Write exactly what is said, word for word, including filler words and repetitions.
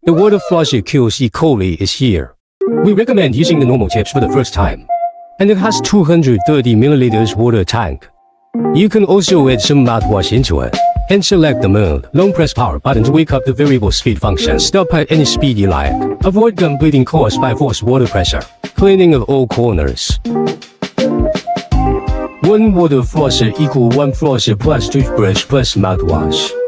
The water flosser kills E. coli is here. We recommend using the normal tips for the first time. And it has two hundred thirty milliliters water tank. You can also add some mouthwash into it. And select the mode. Long press power button to wake up the variable speed function. Stop at any speed you like. Avoid gum bleeding caused by forced water pressure. Cleaning of all corners. One water flosser equal one flosser plus toothbrush plus mouthwash.